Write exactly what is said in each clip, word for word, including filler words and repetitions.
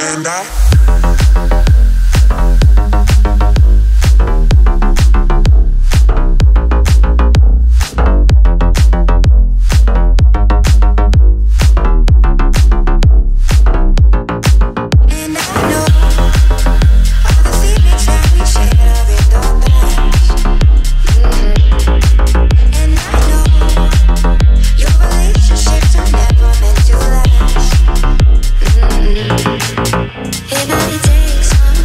And I it might take some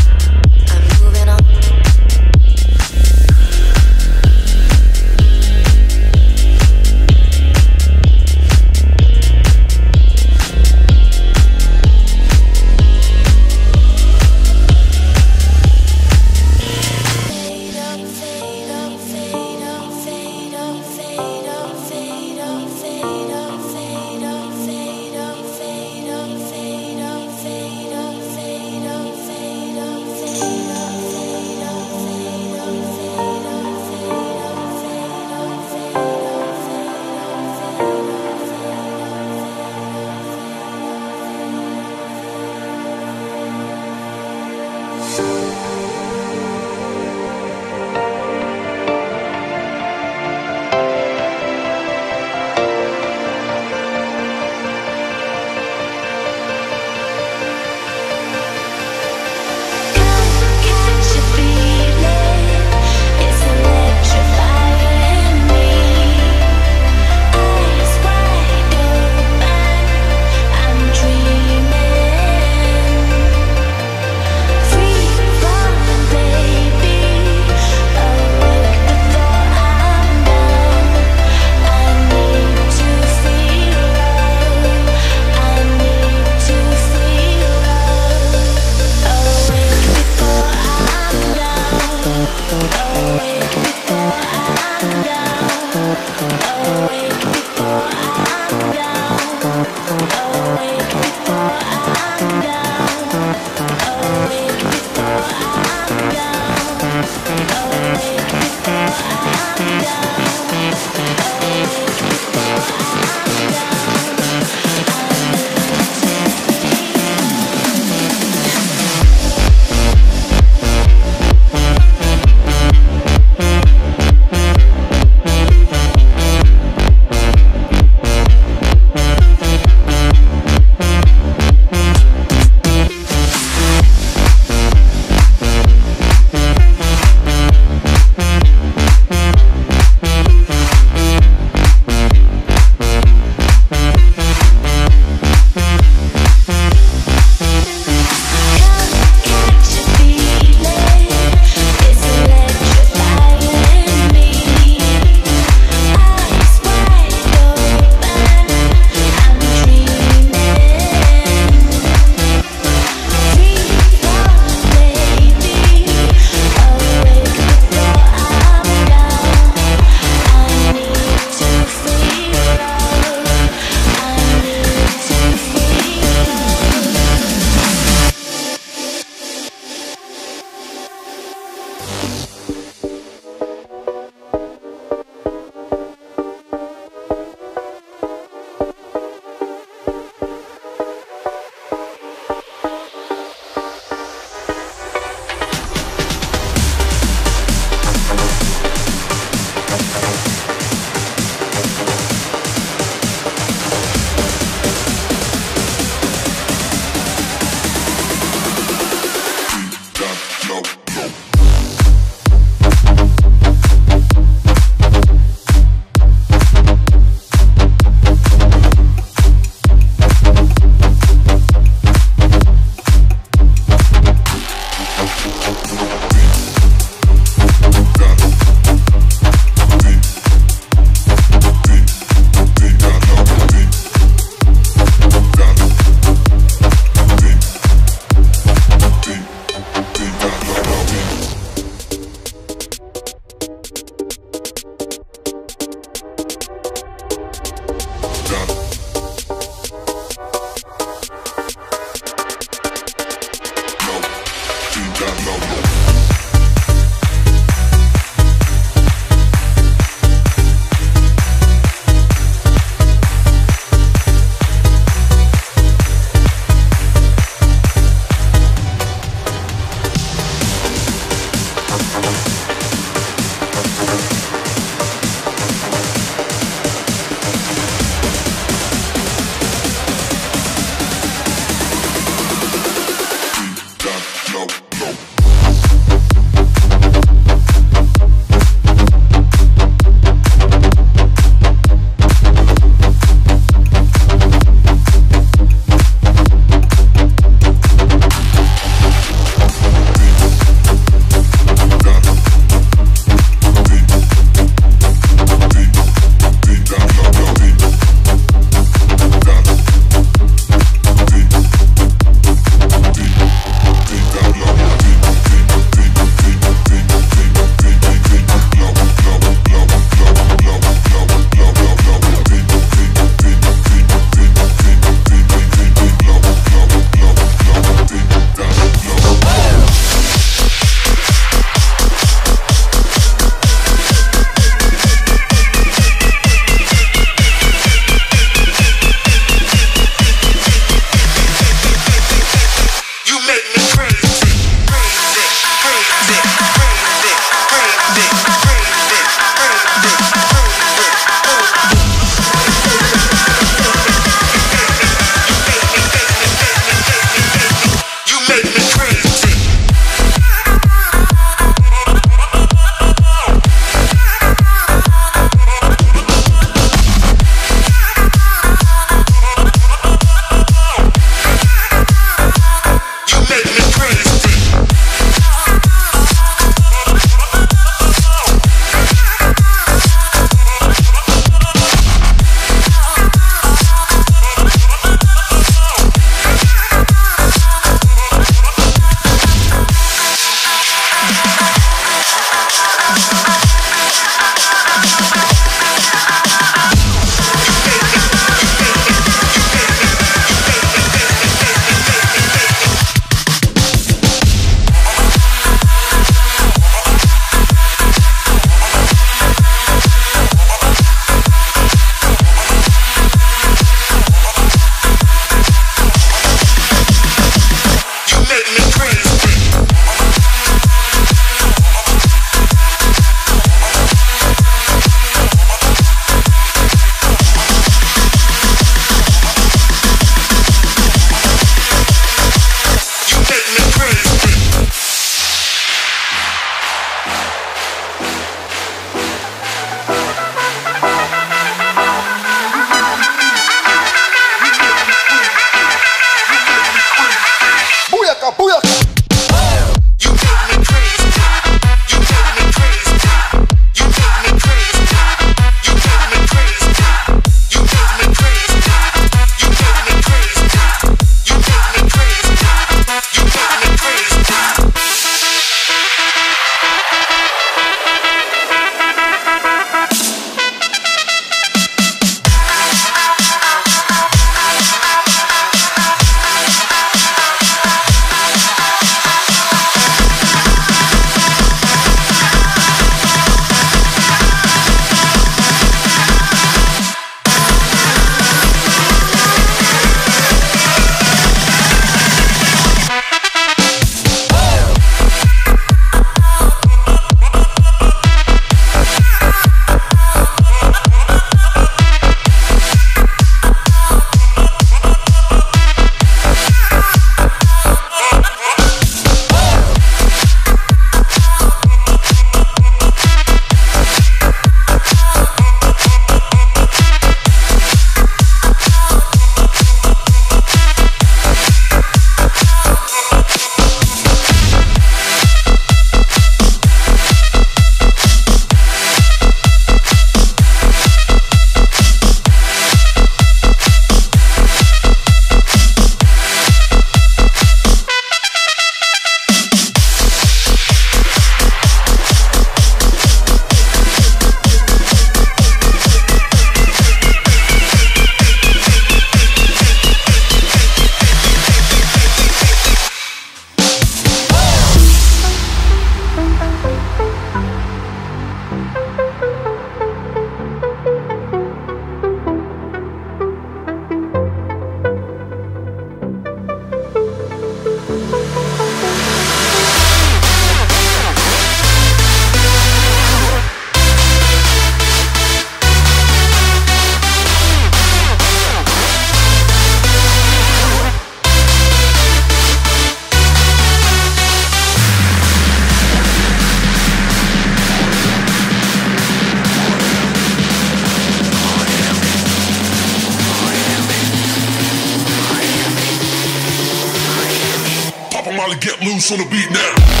loose on the beat now.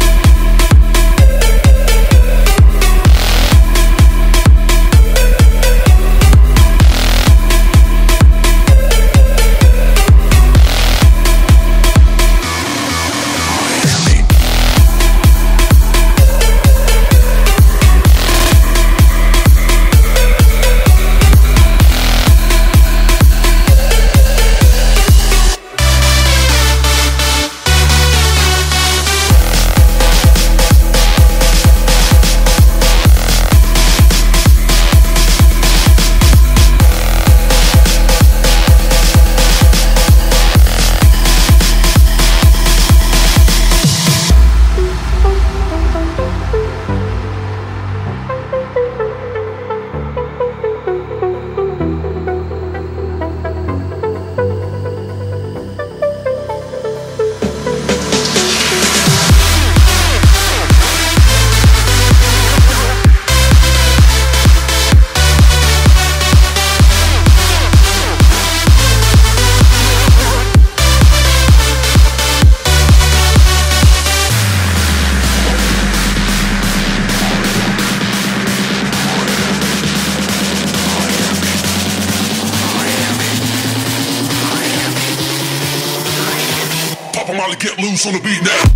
Papa Molly, get loose on the beat now.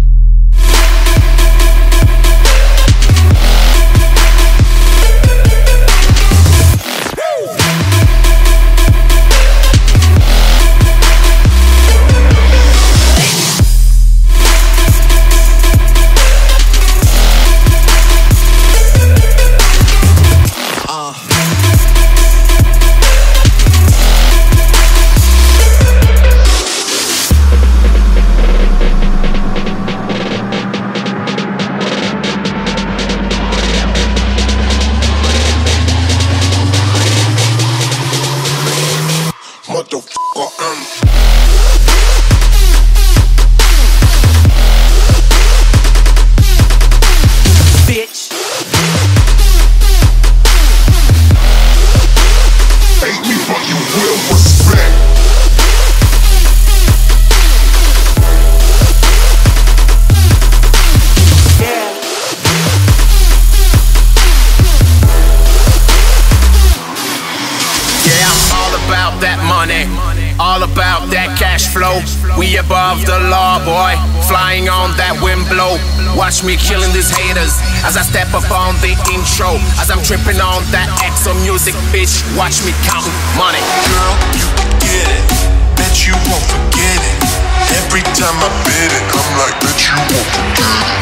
All about that cash flow. We above the law, boy. Flying on that wind blow. Watch me killing these haters as I step up on the intro. As I'm tripping on that X O music, bitch. Watch me count money. Girl, you can get it. Bet you won't forget it. Every time I bid it, I'm like, bet you won't forget it.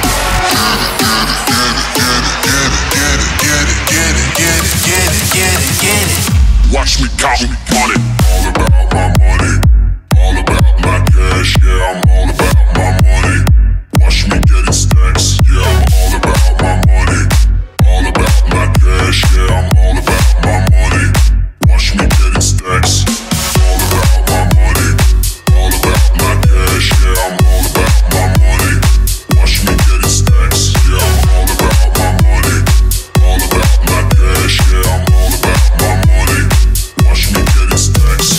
Get it, get it, get it, get it, get it, get it, get it, get it, get it. Watch me count money. All about my money. All about my cash. Yeah, I'm all about my money. Watch me get it stacks. Yeah, I'm all about my money. All about my cash. Yeah, I'm all about my money. Watch me get it stacks. All about my money. All about my cash. Yeah, I'm all about my money. Watch me get it stacks. Yeah, I'm all about my money. All about my cash. Yeah, I'm all about my money. Watch me get it stacks.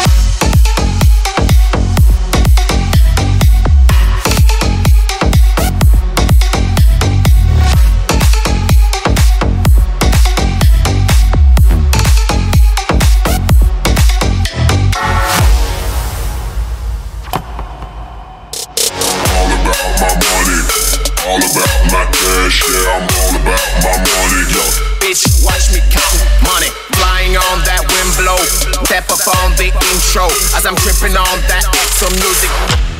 All about my cash, yeah, I'm all about my money. Yo, bitch, watch me count money. Flying on that wind blow. Step up on the intro as I'm tripping on that X O music.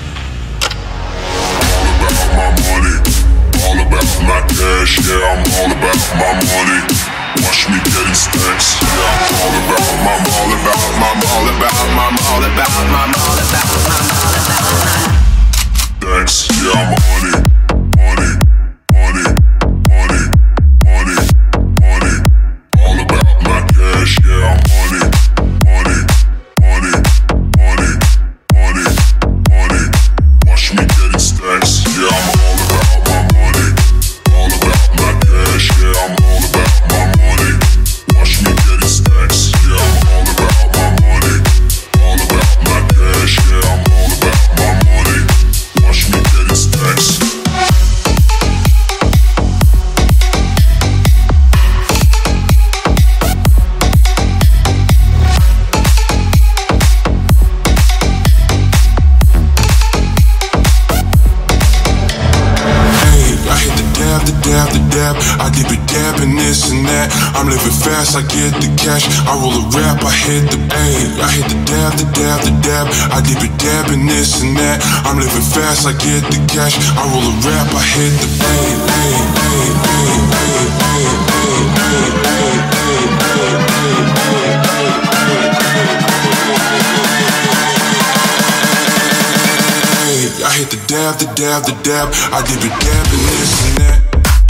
All about my money. All about my cash, yeah, I'm all about my money. Watch me getting stacks. Yeah, I'm all about my, all about my, all about my, all about my, all about my, all about my. Stacks, yeah, I'm on it. Money, money, money, money, money. All about my cash, yeah, I'm on it. Money, money, money, money, money. Watch me getting stacks, yeah, I'm all about my money. All about my cash, yeah, I'm all about my money. Watch me getting stacks, yeah, I'm all about my money. All about my cash, yeah, I'm all about my money. Watch me getting stacks. dab, I dip it dab and this and that. I'm living fast, I get the cash. I roll a rap, I hit the ayy. I hit the dab, the dab, the dab. I dip it dab and this and that. I'm living fast, I get the cash. I roll a rap, I hit the ayy, ayy, ayy, ayy, ayy, ayy, ayy, ayy, ayy, ayy. I hit the dab, the dab, the dab. I dip it dab and this and that.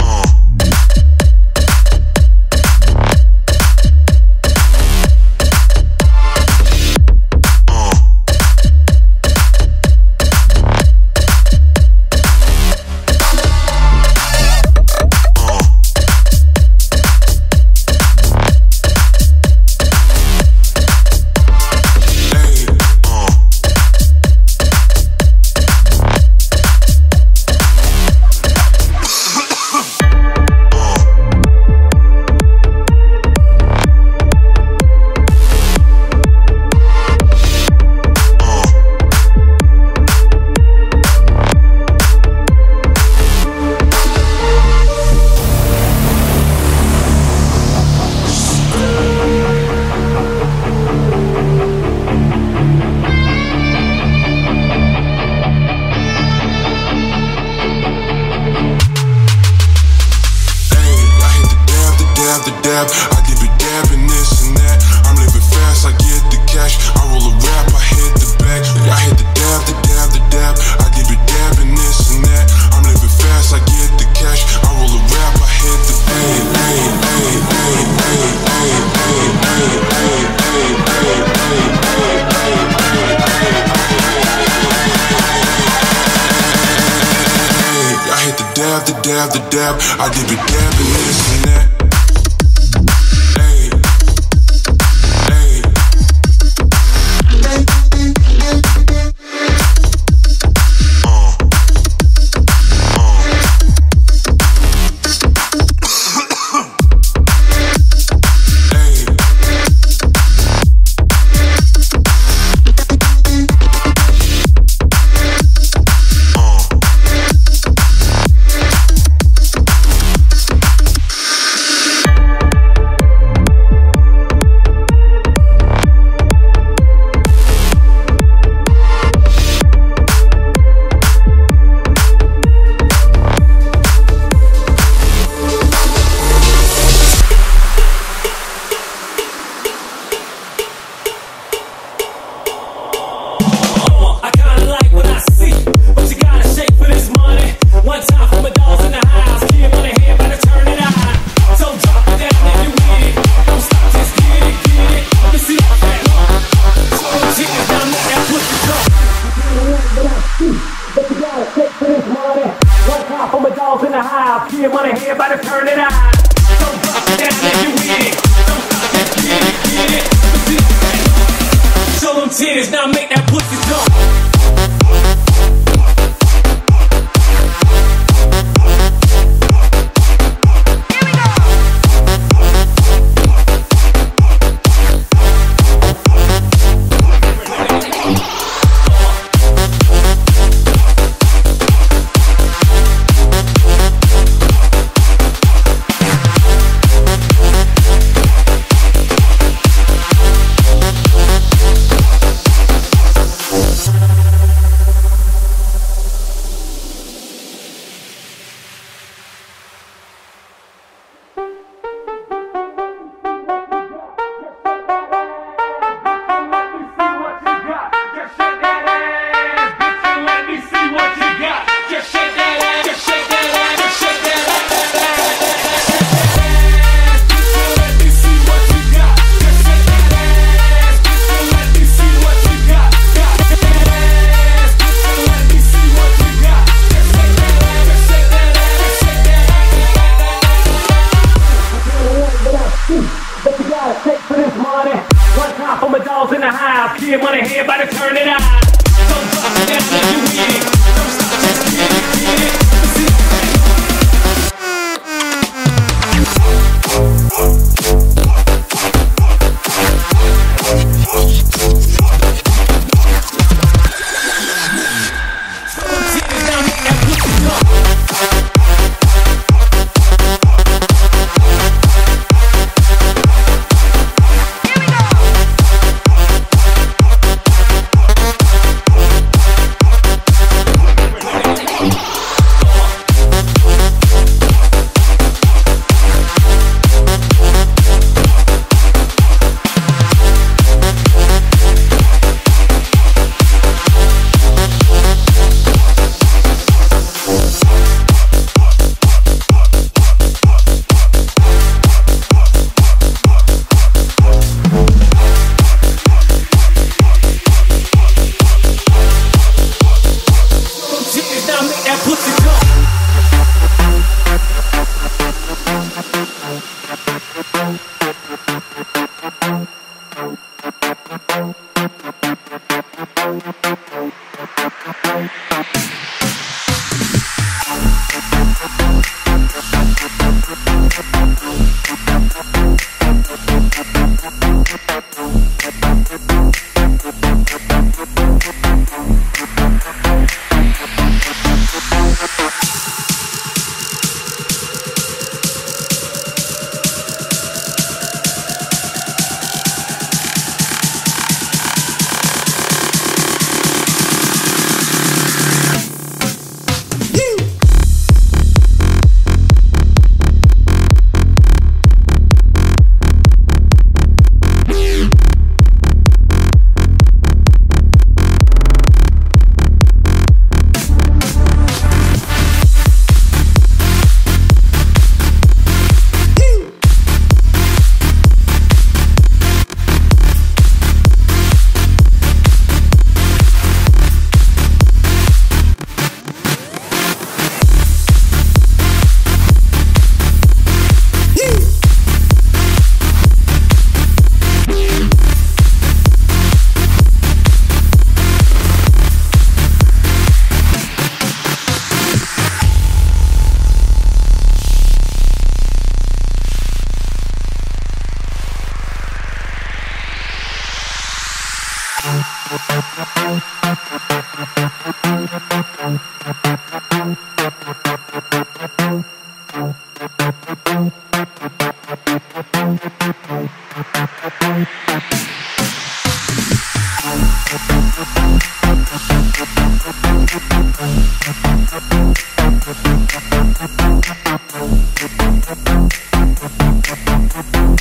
I dip it dab and this and that. I'm living fast, I get the cash. I roll a rap, I hit the back. I hit the dab, the dab, the dab. I dip it dab and this and that. I'm living fast, I get the cash. I roll a rap, I hit the ayy, ayy, ayy, ayy, ayy, ayy, ayy, ayy, ayy, ayy, ayy. I hit the dab, the dab, the dab. I dip it dab and this and that. Now make that pussy jump. Kid wanna hear about it, turn it out. Don't drop it down if you with it. Don't stop, just get it, get it. Now make that pussy jump. We'll be right back.